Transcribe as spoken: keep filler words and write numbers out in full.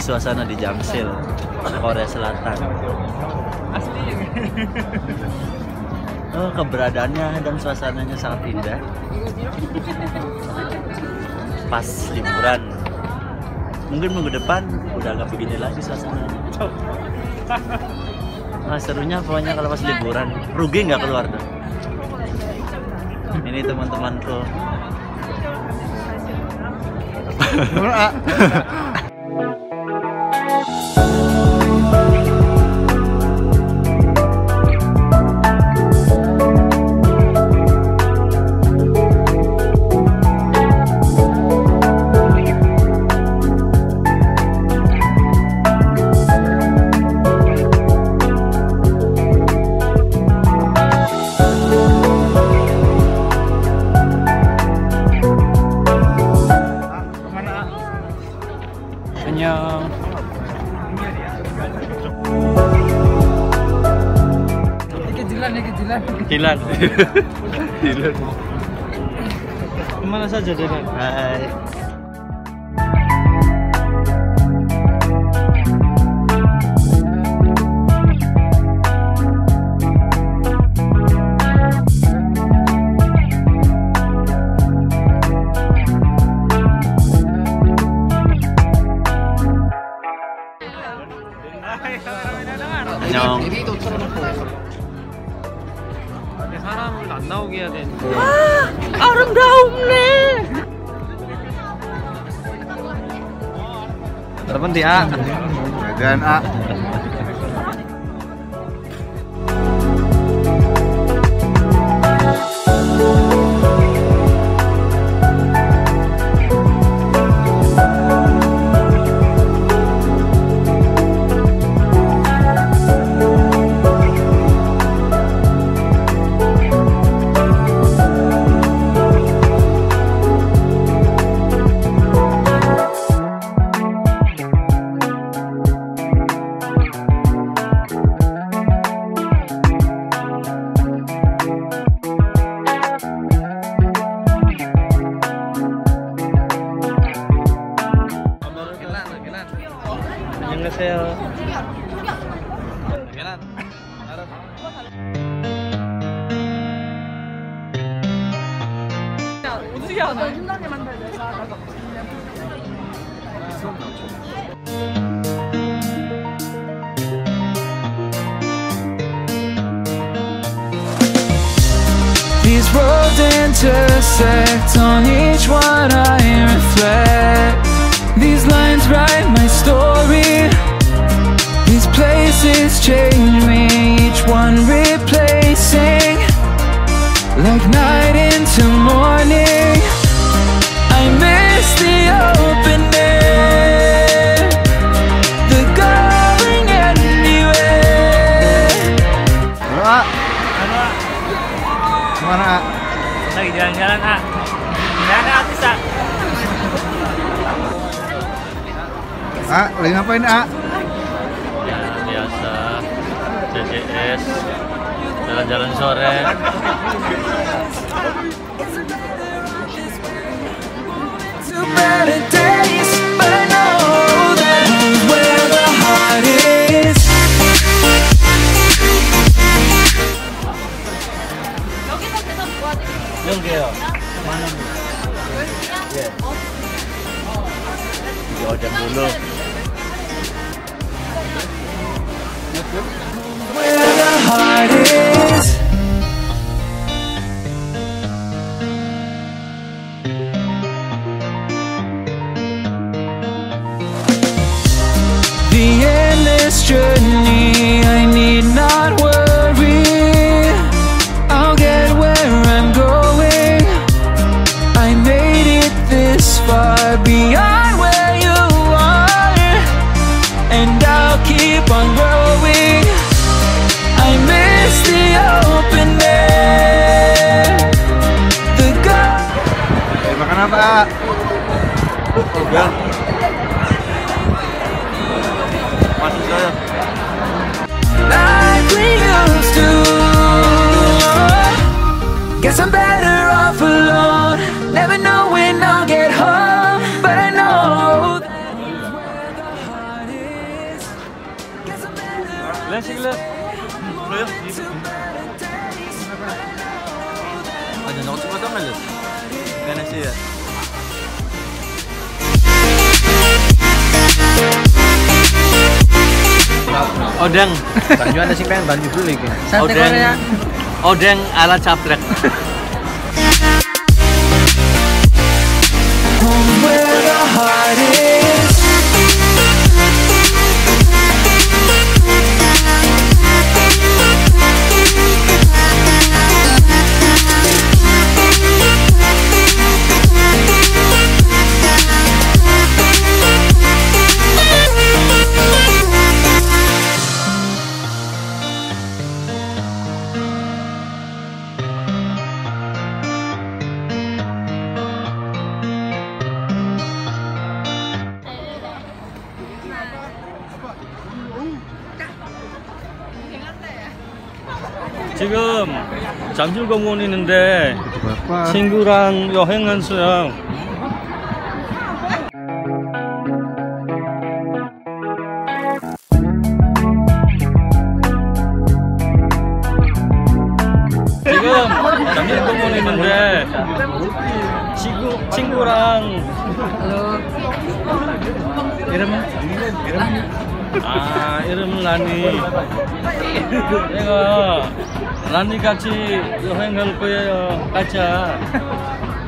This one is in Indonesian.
suasana di Jamsil, Korea Selatan. Asli. Oh, keberadaannya dan suasananya sangat indah. Pas liburan. Mungkin minggu depan udah nggak begini lagi suasananya. Nah, serunya pokoknya kalau pas liburan. Rugi nggak keluar tuh. Ini teman-temanku. 안녕. 이렇게 질란 이렇게 질란. Dilan. Dilan. Kemana saja Dilan? Hai. 안녕. 사람을 안 나오게 해야 되는데. 아름다움네. Temen di A. Jagan A. 안녕하세요. 어떻게 하나? These roads intersect, on each one I reflect. These lines write my story. These places change me, each one replacing. Like night into morning, I miss the open air, the going anywhere. A. Kemana A? Lagi jalan-jalan A. Jalan A bisa. A, lagi ngapain A? Ya biasa. C C S. Jalan-jalan sore. To better days, but I know that home's where the heart is. 여기요. 예. Di Odang dulu. Where the heart is. The endless journey, I need not worry. I'll get where I'm going. I made it this far, beyond where you are, and I'll keep on growing. I miss the ada nokot potong aja. Karena sih ya. Odeng. Banyu ada sing pengen banyu beli iki. Odeng. Odeng ala caplek. Home where the heart is. 지금 잠실공원 있는데 친구랑 여행 왔어요. 지금 잠실공원 있는데 친구 친구랑 이름은 이름 아 이름은 라니. 내가 라니 같이 여행 갈 거예요. 가자.